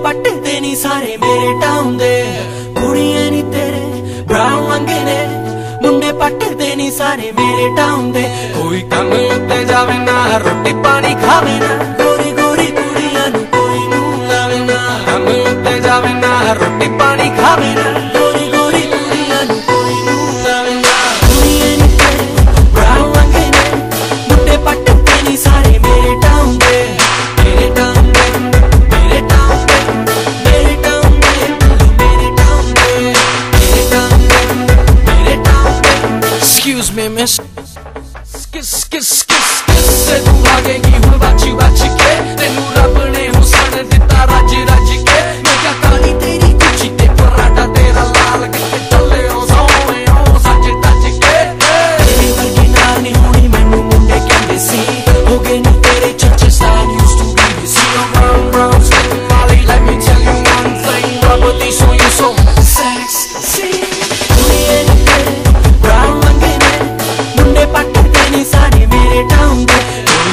पटदे नी सारे मेरे टाउन दे कुड़ियां नी तेरे ब्राउन रंगे ने मुंडे पटदे नी सारे मेरे टाउन दे कोई कम उत्ते जावे ना रोटी पानी खावे ना गोरी गोरी कुड़ियां नू कोई मुंह लावे ना कम उत्ते जावे ना रोटी पानी खावे ना गोरी गोरी कुड़ियां नू कोई मुंह लावे ना कुड़ियां नी तेरे ब्राउन रंगे ने मुंडे पटदे नी सारे मेरे टाउन दे मेरे टाउन दे मेरे टाउन दे मेरे टाउन दे मेरे टाउन दे मेरे टाउन दे मेरे टाउन दे Excuse me miss से तू भागेगी हुण बाची बाची के तेनू रब ने हुसन दिता रज रज के मैं क्या काली तेरी कुची ते पराठा तेरा लाल किते चले ओ सोने ओ सच टच के तेरी वर्गी नाल नहीं होनी मैनू मुंडे कहंदे सी हो गए नी तेरे चर्चे style used to be the see I'm brown brown skin Molly let me tell you one thing rubber these on you so sexy कुड़ियां नी तेरे brown रंगे ने मुंडे पटदे नी सारे मेरे टाउन दे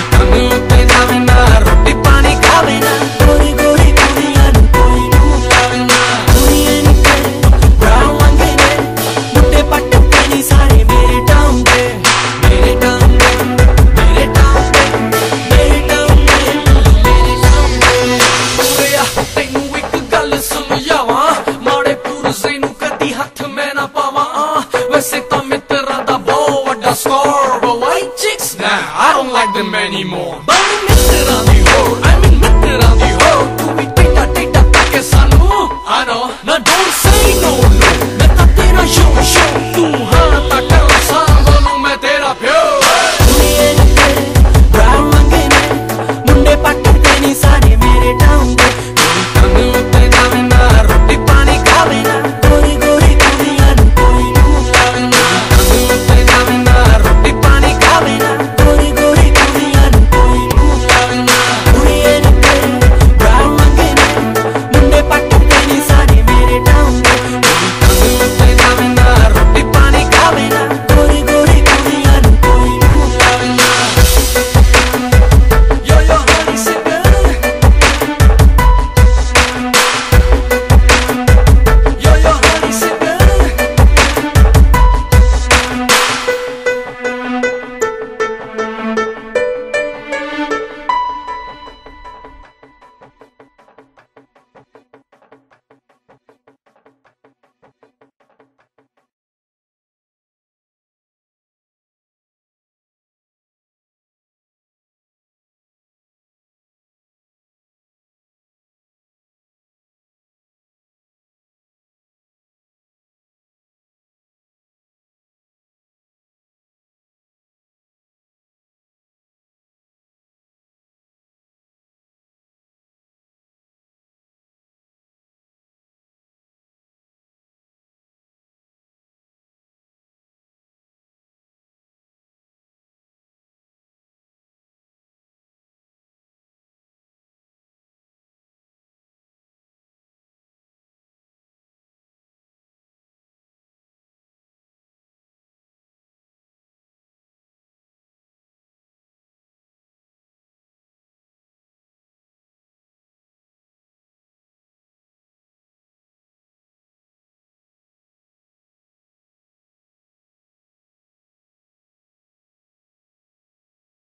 I don't like them anymore. But I'm mitter on the hoe, I'm in mitter on the hoe. Tu bhi tita tita take sanu. I know, now don't say no no. Main ta tera show show. Tu haan ta kar